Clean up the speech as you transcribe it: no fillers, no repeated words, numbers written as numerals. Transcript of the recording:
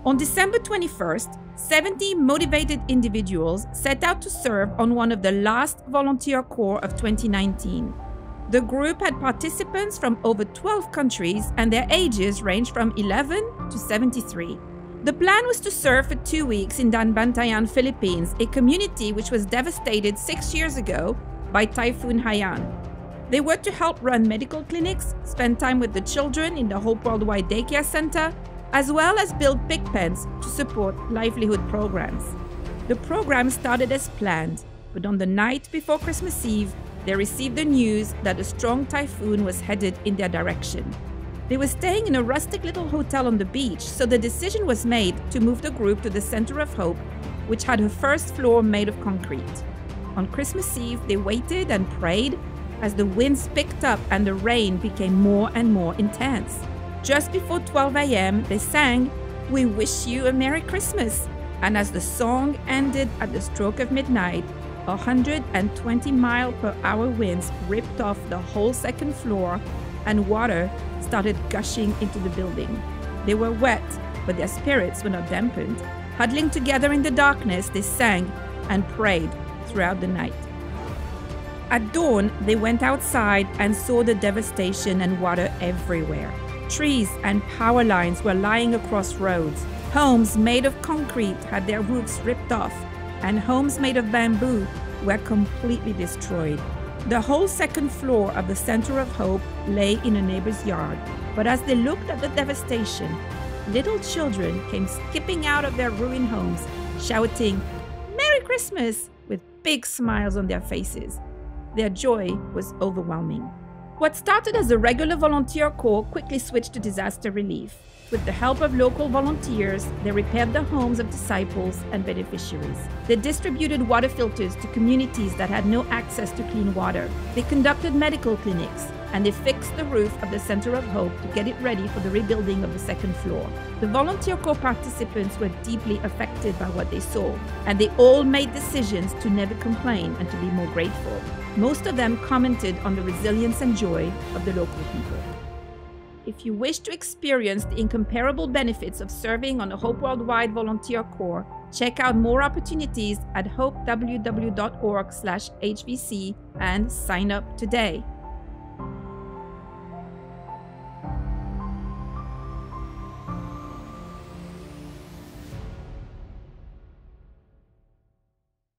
On December 21st, 70 motivated individuals set out to serve on one of the last volunteer corps of 2019. The group had participants from over 12 countries and their ages ranged from 11 to 73. The plan was to serve for 2 weeks in Daanbantayan, Philippines, a community which was devastated 6 years ago by Typhoon Haiyan. They were to help run medical clinics, spend time with the children in the Hope Worldwide Daycare Center, as well as build pig pens to support livelihood programs. The program started as planned, but on the night before Christmas Eve, they received the news that a strong typhoon was headed in their direction. They were staying in a rustic little hotel on the beach, so the decision was made to move the group to the Center of Hope, which had a first floor made of concrete. On Christmas Eve, they waited and prayed as the winds picked up and the rain became more and more intense. Just before 12 a.m., they sang, "We wish you a Merry Christmas." And as the song ended at the stroke of midnight, 120-mile-per-hour winds ripped off the whole second floor and water started gushing into the building. They were wet, but their spirits were not dampened. Huddling together in the darkness, they sang and prayed throughout the night. At dawn, they went outside and saw the devastation and water everywhere. Trees and power lines were lying across roads. Homes made of concrete had their roofs ripped off, and homes made of bamboo were completely destroyed. The whole second floor of the Center of Hope lay in a neighbor's yard, but as they looked at the devastation, little children came skipping out of their ruined homes, shouting, "Merry Christmas!" with big smiles on their faces. Their joy was overwhelming. What started as a regular volunteer corps quickly switched to disaster relief. With the help of local volunteers, they repaired the homes of disciples and beneficiaries. They distributed water filters to communities that had no access to clean water. They conducted medical clinics, and they fixed the roof of the Center of Hope to get it ready for the rebuilding of the second floor. The volunteer corps participants were deeply affected by what they saw, and they all made decisions to never complain and to be more grateful. Most of them commented on the resilience and joy of the local people. If you wish to experience the incomparable benefits of serving on the Hope Worldwide Volunteer Corps, check out more opportunities at hopeww.org/HVC and sign up today.